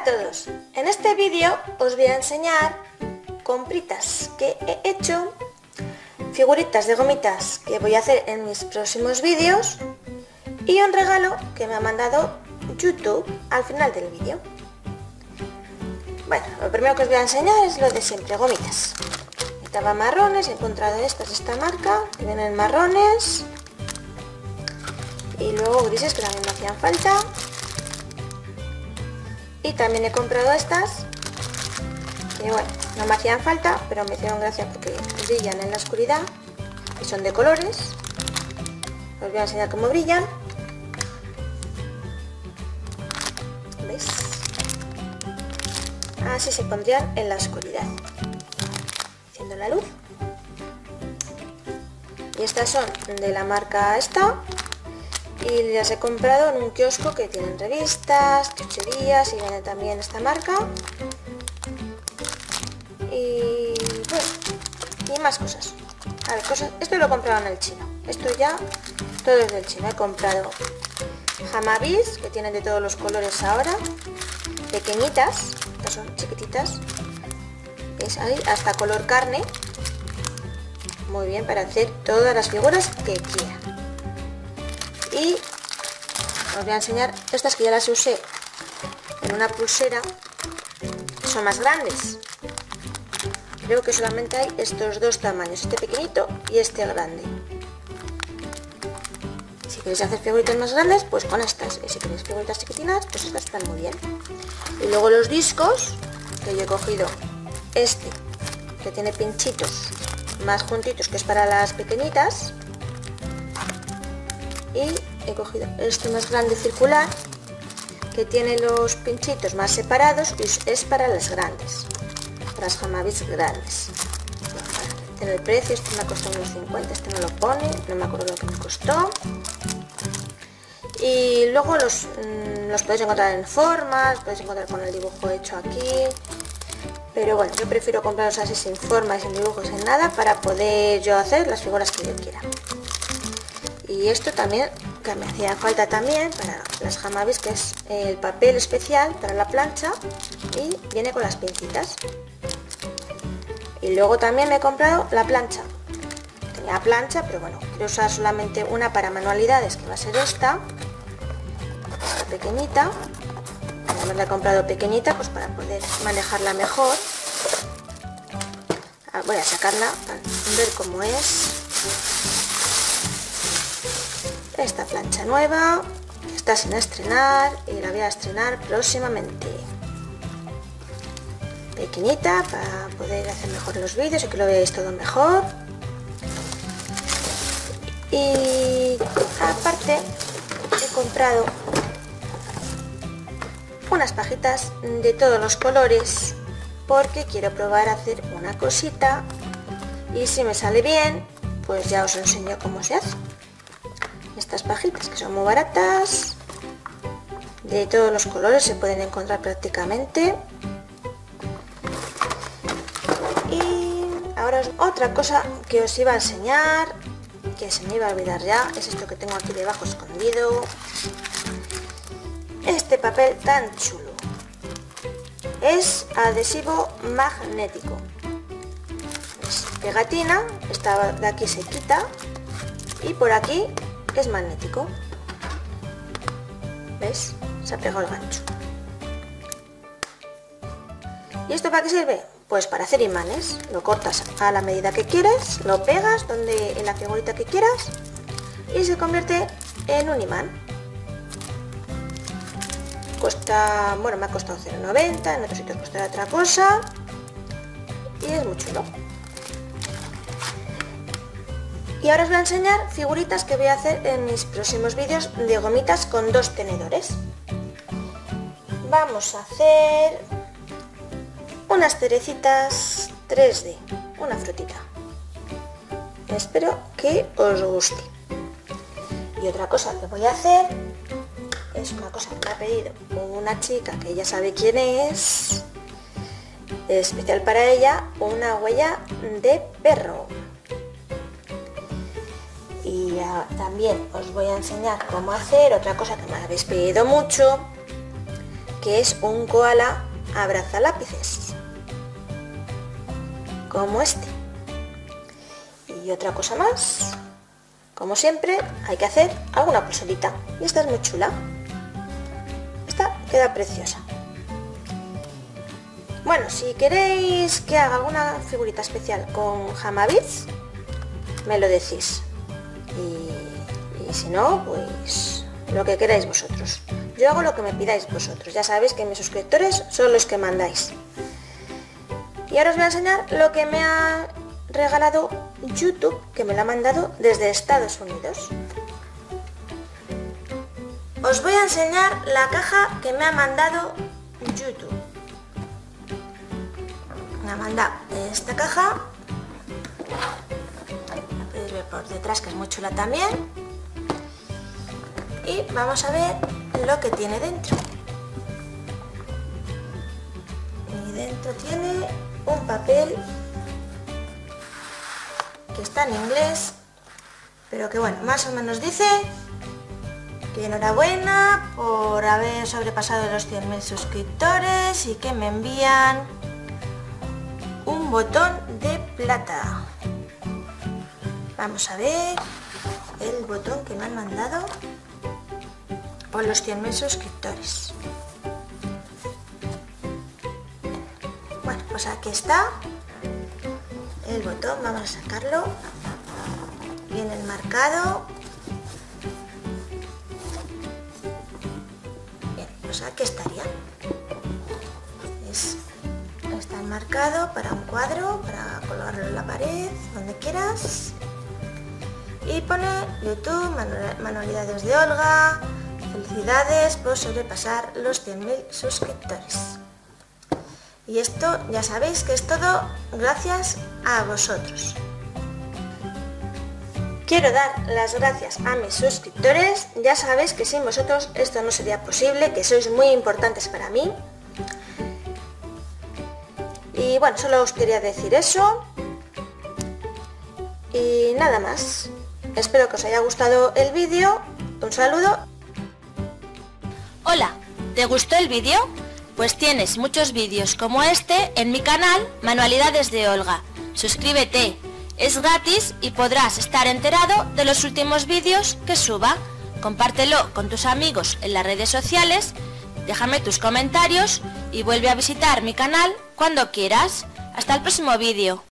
todos, en este vídeo os voy a enseñar compritas que he hecho, figuritas de gomitas que voy a hacer en mis próximos vídeos y un regalo que me ha mandado YouTube al final del vídeo. Bueno, lo primero que os voy a enseñar es lo de siempre, gomitas. Estaba marrones, he encontrado estas de esta marca, que vienen marrones, y luego grises que también me hacían falta. Y también he comprado estas, que bueno, no me hacían falta, pero me hicieron gracia porque brillan en la oscuridad y son de colores. Os voy a enseñar cómo brillan. ¿Veis? Así se pondrían en la oscuridad, haciendo la luz. Y estas son de la marca esta. Y las he comprado en un kiosco que tienen revistas, chucherías y viene también esta marca. Y bueno, y más cosas. A ver, esto lo he comprado en el chino. Esto ya, todo es del chino. He comprado Hamabis, que tienen de todos los colores ahora. Pequeñitas, estas son chiquititas. ¿Veis ahí? Hasta color carne. Muy bien, para hacer todas las figuras que quieran. Y os voy a enseñar estas que ya las usé en una pulsera, son más grandes. Creo que solamente hay estos dos tamaños, este pequeñito y este grande. Si queréis hacer figuritas más grandes, pues con estas. Y si queréis figuritas chiquitinas, pues estas están muy bien. Y luego los discos, que yo he cogido este, que tiene pinchitos más juntitos, que es para las pequeñitas. Y he cogido este más grande circular, que tiene los pinchitos más separados y es para las grandes, para las Hamabis grandes. Tiene el precio, este me ha costado unos 50, este no lo pone, no me acuerdo lo que me costó. Y luego los podéis encontrar en formas, podéis encontrar con el dibujo hecho aquí. Pero bueno, yo prefiero comprarlos así sin forma y sin dibujos, sin nada, para poder yo hacer las figuras que yo quiera. Y esto también, que me hacía falta también para las Hamabis, que es el papel especial para la plancha y viene con las pincitas. Y luego también me he comprado la plancha. Tenía plancha, pero bueno, quiero usar solamente una para manualidades, que va a ser esta pequeñita. Además la he comprado pequeñita pues para poder manejarla mejor. Voy a sacarla para ver cómo es. Esta plancha nueva está sin estrenar y la voy a estrenar próximamente. Pequeñita para poder hacer mejor los vídeos y que lo veáis todo mejor. Y aparte he comprado unas pajitas de todos los colores porque quiero probar a hacer una cosita y si me sale bien pues ya os enseño cómo se hace. Estas pajitas que son muy baratas, de todos los colores, se pueden encontrar prácticamente. Y ahora otra cosa que os iba a enseñar, que se me iba a olvidar ya, es esto que tengo aquí debajo escondido. Este papel tan chulo. Es adhesivo magnético. Es pegatina, esta de aquí se quita y por aquí es magnético. ¿Ves? Se ha pegado el gancho. ¿Y esto para qué sirve? Pues para hacer imanes. Lo cortas a la medida que quieres, lo pegas en la figurita que quieras y se convierte en un imán. Cuesta, bueno, me ha costado 0,90, en otros sitios costará otra cosa y es muy chulo. Y ahora os voy a enseñar figuritas que voy a hacer en mis próximos vídeos de gomitas con dos tenedores. Vamos a hacer unas cerecitas 3D, una frutita. Espero que os guste. Y otra cosa que voy a hacer es una cosa que me ha pedido una chica que ella sabe quién es especial para ella, una huella de perro. Y también os voy a enseñar cómo hacer otra cosa que me habéis pedido mucho, que es un koala abrazalápices, como este. Y otra cosa más, como siempre, hay que hacer alguna pulserita. Y esta es muy chula. Esta queda preciosa. Bueno, si queréis que haga alguna figurita especial con Hamabeads, me lo decís. Y si no, pues lo que queráis vosotros. Yo hago lo que me pidáis vosotros. Ya sabéis que mis suscriptores son los que mandáis. Y ahora os voy a enseñar lo que me ha regalado YouTube, que me lo ha mandado desde Estados Unidos. Os voy a enseñar la caja que me ha mandado YouTube. Me ha mandado esta caja. La podéis ver por detrás, que es muy chula también. Y vamos a ver lo que tiene dentro. Y dentro tiene un papel que está en inglés, pero que bueno, más o menos dice que enhorabuena por haber sobrepasado los 100.000 suscriptores y que me envían un botón de plata. Vamos a ver el botón que me han mandado por los 100.000 suscriptores. Bueno, pues aquí está el botón, vamos a sacarlo. Viene enmarcado. Bien, pues aquí estaría. Está enmarcado para un cuadro, para colgarlo en la pared, donde quieras. Y pone YouTube, manualidades de Olga. Felicidades por sobrepasar los 100.000 suscriptores. Y esto ya sabéis que es todo gracias a vosotros. Quiero dar las gracias a mis suscriptores. Ya sabéis que sin vosotros esto no sería posible, que sois muy importantes para mí. Y bueno, solo os quería decir eso. Y nada más. Espero que os haya gustado el vídeo. Un saludo. Hola, ¿te gustó el vídeo? Pues tienes muchos vídeos como este en mi canal Manualidades de Olga. Suscríbete, es gratis y podrás estar enterado de los últimos vídeos que suba. Compártelo con tus amigos en las redes sociales, déjame tus comentarios y vuelve a visitar mi canal cuando quieras. Hasta el próximo vídeo.